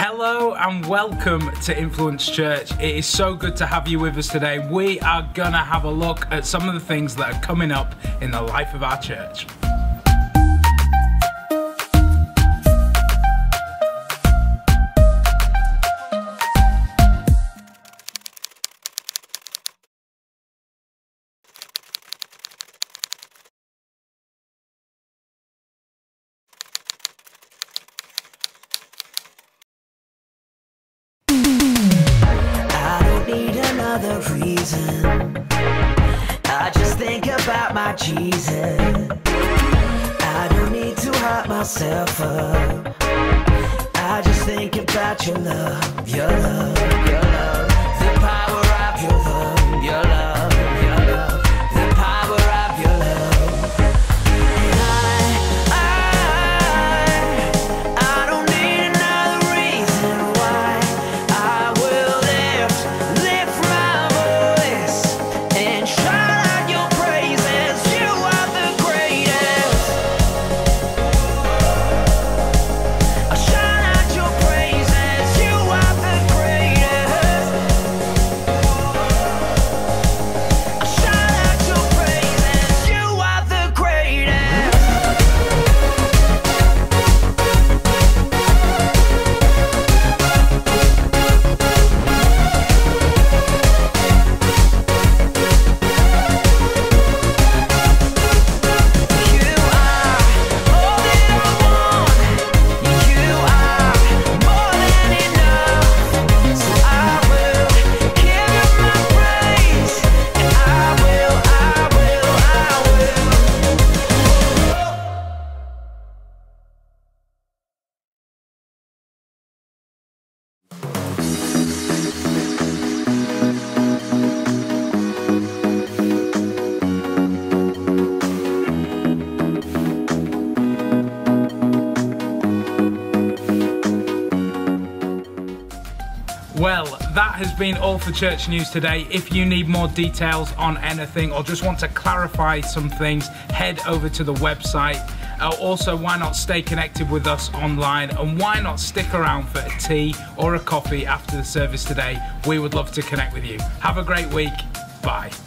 Hello and welcome to Influence Church. It is so good to have you with us today. We are gonna have a look at some of the things that are coming up in the life of our church. Another reason, I just think about my Jesus. I don't need to hype myself up. I just think about your love, your love, your love. The power of your love, your love, your love. The power of your love. And I don't need another reason why I will lift my voice and shout out your praises. You are the greatest. I shout out your praises. You are the greatest. I shout out your praises. You are the greatest. You are all that I want. You are more than enough. So I will give you my praise, and I will. Well, that has been all for church news today. If you need more details on anything or just want to clarify some things, head over to the website. Also, why not stay connected with us online, and why not stick around for a tea or a coffee after the service today? We would love to connect with you. Have a great week. Bye.